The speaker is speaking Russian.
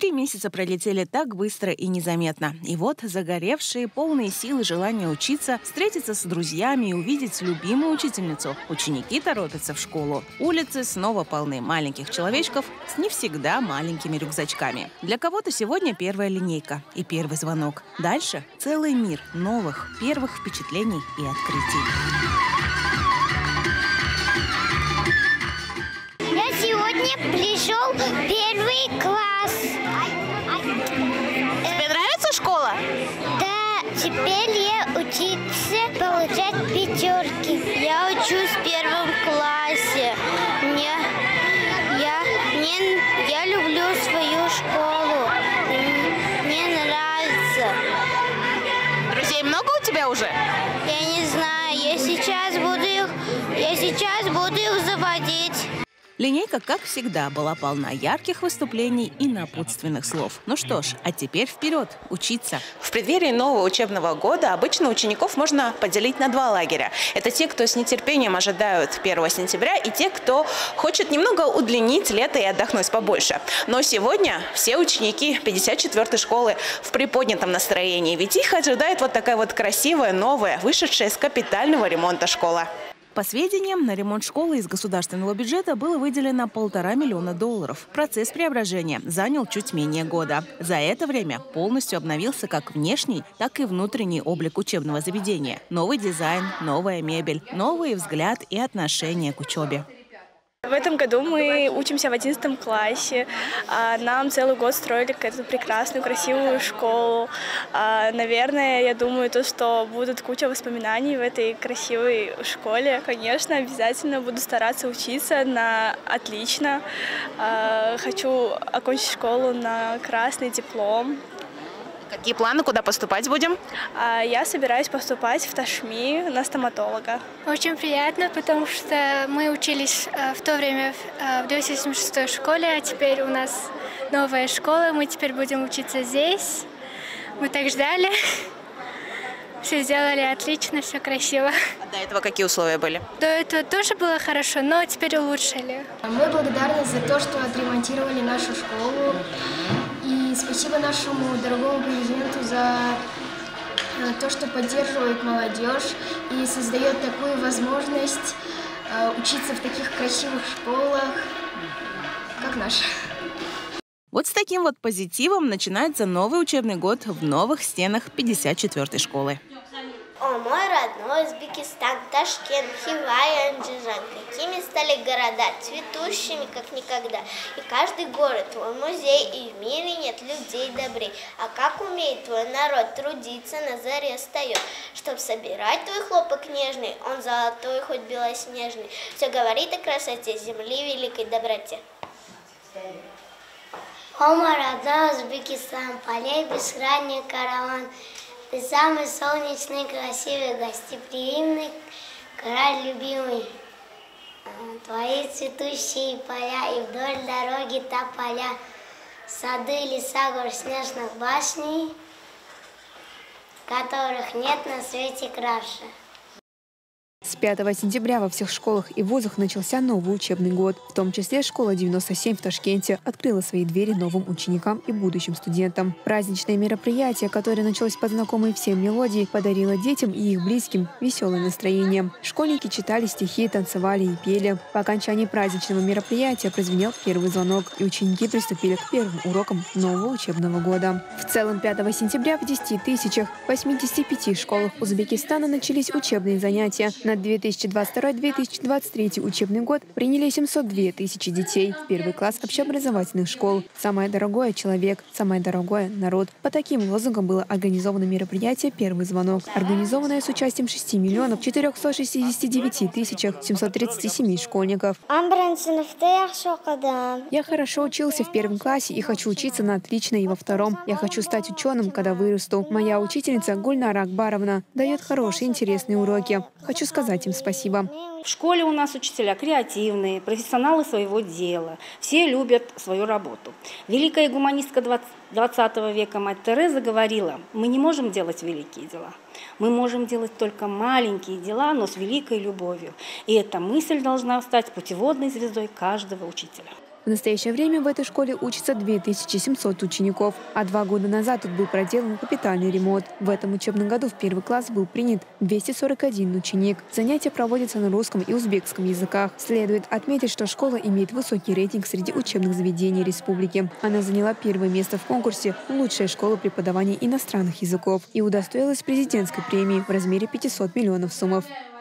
3 месяца пролетели так быстро и незаметно. И вот загоревшие, полные сил и желания учиться, встретиться с друзьями и увидеть любимую учительницу. Ученики торопятся в школу. Улицы снова полны маленьких человечков с не всегда маленькими рюкзачками. Для кого-то сегодня первая линейка и первый звонок. Дальше целый мир новых, первых впечатлений и открытий. Я сегодня пришел в первый класс. Тебе нравится школа? Да, теперь я учиться получать пятерки. Я учусь в первом классе. Я люблю свою школу. Мне нравится. Друзей много у тебя уже? Я не знаю, я сейчас буду их заводить. Линейка, как всегда, была полна ярких выступлений и напутственных слов. Ну что ж, а теперь вперед, учиться. В преддверии нового учебного года обычно учеников можно поделить на 2 лагеря. Это те, кто с нетерпением ожидают 1 сентября, и те, кто хочет немного удлинить лето и отдохнуть побольше. Но сегодня все ученики 54-й школы в приподнятом настроении, ведь их ожидает вот такая вот красивая, новая, вышедшая из капитального ремонта школа. По сведениям, на ремонт школы из государственного бюджета было выделено $1,5 миллиона. Процесс преображения занял чуть менее года. За это время полностью обновился как внешний, так и внутренний облик учебного заведения. Новый дизайн, новая мебель, новый взгляд и отношение к учебе. В этом году мы учимся в 11 классе. Нам целый год строили какую-то прекрасную, красивую школу. Наверное, я думаю, что будут куча воспоминаний в этой красивой школе. Конечно, обязательно буду стараться учиться на отлично. Хочу окончить школу на красный диплом. Какие планы, куда поступать будем? Я собираюсь поступать в Ташми на стоматолога. Очень приятно, потому что мы учились в то время в 276-й школе, а теперь у нас новая школа, мы теперь будем учиться здесь. Мы так ждали. Все сделали отлично, все красиво. А до этого какие условия были? До этого тоже было хорошо, но теперь улучшили. Мы благодарны за то, что отремонтировали нашу школу. И спасибо нашему дорогому президенту за то, что поддерживает молодежь и создает такую возможность учиться в таких красивых школах, как наша. Вот с таким вот позитивом начинается новый учебный год в новых стенах 54-й школы. О, мой родной Узбекистан, Ташкент, Хива и Анджижан, какими стали города, цветущими, как никогда. И каждый город твой музей, и в мире нет людей добрей. А как умеет твой народ трудиться, на заре встает, чтоб собирать твой хлопок нежный, он золотой, хоть белоснежный. Все говорит о красоте земли, великой доброте. О, мой родной Узбекистан, полей бескрайний караван. Ты самый солнечный, красивый, гостеприимный, край любимый. Твои цветущие поля и вдоль дороги тополя, сады, леса, гор снежных башней, которых нет на свете краше. С 5 сентября во всех школах и вузах начался новый учебный год. В том числе школа 97 в Ташкенте открыла свои двери новым ученикам и будущим студентам. Праздничное мероприятие, которое началось под знакомой всем мелодии, подарило детям и их близким веселое настроение. Школьники читали стихи, танцевали и пели. По окончании праздничного мероприятия прозвенел первый звонок, и ученики приступили к первым урокам нового учебного года. В целом 5 сентября в 10 85 школах Узбекистана начались учебные занятия. На 2022-2023 учебный год приняли 702 тысячи детей в первый класс общеобразовательных школ. Самое дорогое — человек, самое дорогое — народ. По таким лозунгам было организовано мероприятие «Первый звонок», организованное с участием 6 миллионов 469 тысяч 737 школьников. Я хорошо учился в первом классе и хочу учиться на отлично и во втором. Я хочу стать ученым, когда вырасту. Моя учительница Гульнара Акбаровна дает хорошие, интересные уроки. Хочу сказать им спасибо. В школе у нас учителя креативные, профессионалы своего дела. Все любят свою работу. Великая гуманистка 20 века мать Тереза говорила: мы не можем делать великие дела. Мы можем делать только маленькие дела, но с великой любовью. И эта мысль должна стать путеводной звездой каждого учителя. В настоящее время в этой школе учатся 2700 учеников, а 2 года назад тут был проделан капитальный ремонт. В этом учебном году в первый класс был принят 241 ученик. Занятия проводятся на русском и узбекском языках. Следует отметить, что школа имеет высокий рейтинг среди учебных заведений республики. Она заняла первое место в конкурсе «Лучшая школа преподавания иностранных языков» и удостоилась президентской премии в размере 500 миллионов сомов.